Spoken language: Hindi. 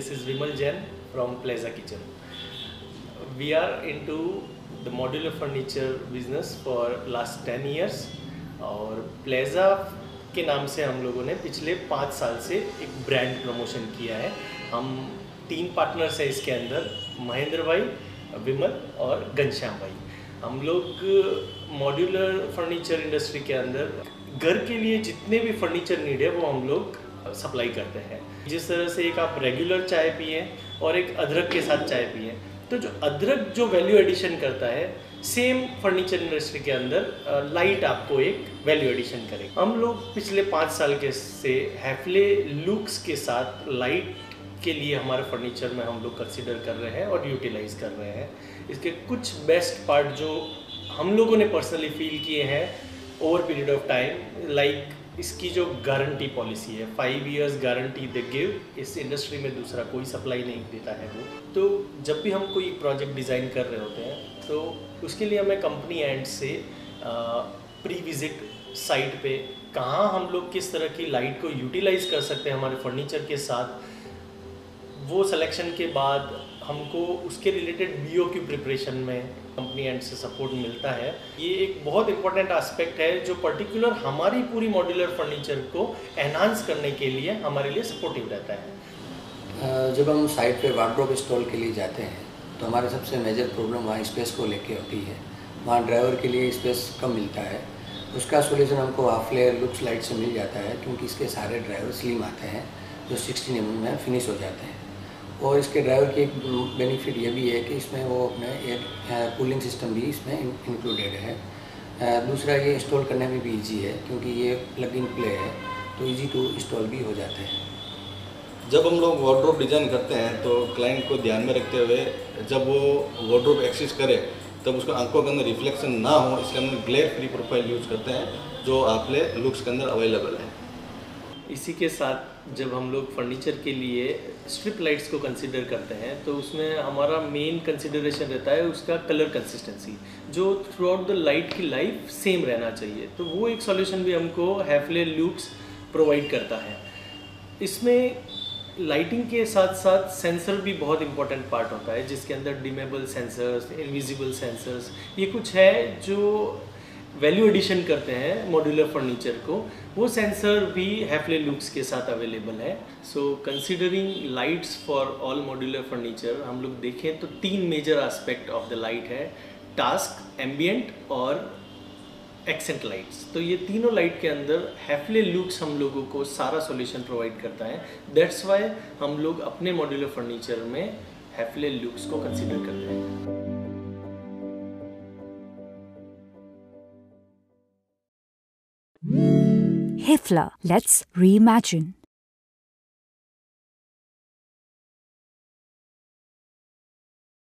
This is Vimal Jain from Plaza Kitchen. We are into the modular furniture business for last 10 years और प्लेजा के नाम से हम लोगों ने पिछले 5 साल से एक ब्रांड प्रमोशन किया है। हम 3 पार्टनर्स हैं इसके अंदर, महेंद्र भाई, विमल और घनश्याम भाई। हम लोग मॉड्यूलर फर्नीचर इंडस्ट्री के अंदर घर के लिए जितने भी फर्नीचर नीड है वो हम लोग सप्लाई करते हैं। जिस तरह से एक आप रेगुलर चाय पिए और एक अदरक के साथ चाय पिए, तो जो अदरक जो वैल्यू एडिशन करता है, सेम फर्नीचर इंडस्ट्री के अंदर लाइट आपको एक वैल्यू एडिशन करेगा। हम लोग पिछले 5 साल के से हैफले लुक्स के साथ लाइट के लिए हमारे फर्नीचर में हम लोग कंसिडर कर रहे हैं और यूटिलाइज कर रहे हैं। इसके कुछ बेस्ट पार्ट जो हम लोगों ने पर्सनली फील किए हैं over period of time, like इसकी जो गारंटी पॉलिसी है, 5 years गारंटी दे गिव, इस इंडस्ट्री में दूसरा कोई सप्लाई नहीं देता है वो। तो जब भी हम कोई प्रोजेक्ट डिज़ाइन कर रहे होते हैं तो उसके लिए हमें कंपनी एंड से प्री विजिट साइट पे कहाँ हम लोग किस तरह की लाइट को यूटिलाइज कर सकते हैं हमारे फर्नीचर के साथ, वो सिलेक्शन के बाद हमको उसके रिलेटेड BOQ प्रिपरेशन में कंपनी एंड से सपोर्ट मिलता है। ये एक बहुत इंपॉर्टेंट एस्पेक्ट है जो पर्टिकुलर हमारी पूरी मॉड्यूलर फर्नीचर को एनहांस करने के लिए हमारे लिए सपोर्टिव रहता है। जब हम साइट पे वार्डरोब इंस्टॉल के लिए जाते हैं तो हमारे सबसे मेजर प्रॉब्लम वहाँ स्पेस को लेके होती है। वहाँ ड्राइवर के लिए स्पेस कम मिलता है। उसका सोल्यूशन हमको हाफ लेयर लुक्स लाइट से मिल जाता है, क्योंकि इसके सारे ड्राइवर स्लिम आते हैं जो 16 mm में फिनिश हो जाते हैं। और इसके ड्राइवर की एक बेनिफिट ये भी है कि इसमें वो अपने एयर कूलिंग सिस्टम भी इसमें इंक्लूडेड है। दूसरा, ये इंस्टॉल करने में भी इजी है क्योंकि ये प्लग इन प्ले है, तो इजी टू इंस्टॉल भी हो जाते हैं। जब हम लोग वार्डरोब डिज़ाइन करते हैं तो क्लाइंट को ध्यान में रखते हुए जब वो वार्डरोब एक्सेस करे तब उसको आंखों के अंदर रिफ्लेक्शन ना हो, इसलिए हम ग्लेयर फ्री प्रोफाइल यूज़ करते हैं जो आपले लुक्स के अंदर अवेलेबल है। इसी के साथ जब हम लोग फर्नीचर के लिए स्ट्रिप लाइट्स को कंसिडर करते हैं तो उसमें हमारा मेन कंसिडरेशन रहता है उसका कलर कंसिस्टेंसी, जो थ्रू आउट द लाइट की लाइफ सेम रहना चाहिए। तो वो एक सॉल्यूशन भी हमको हैफले लुक्स प्रोवाइड करता है। इसमें लाइटिंग के साथ साथ सेंसर भी बहुत इंपॉर्टेंट पार्ट होता है, जिसके अंदर डिमेबल सेंसर्स, इनविजिबल सेंसर्स, ये कुछ है जो वैल्यू एडिशन करते हैं मॉड्यूलर फर्नीचर को। वो सेंसर भी हैफले लुक्स के साथ अवेलेबल है। So considering lights for all modular furniture, हम लोग देखें तो 3 major aspect of the light है, टास्क, एम्बियंट और एक्सेंट लाइट्स। तो ये तीनों लाइट के अंदर हैफले लुक्स हम लोगों को सारा सॉल्यूशन प्रोवाइड करता है। दैट्स वाई हम लोग अपने मॉड्यूलर फर्नीचर में हैफले लुक्स को कंसीडर करते हैं। Hifla, let's reimagine.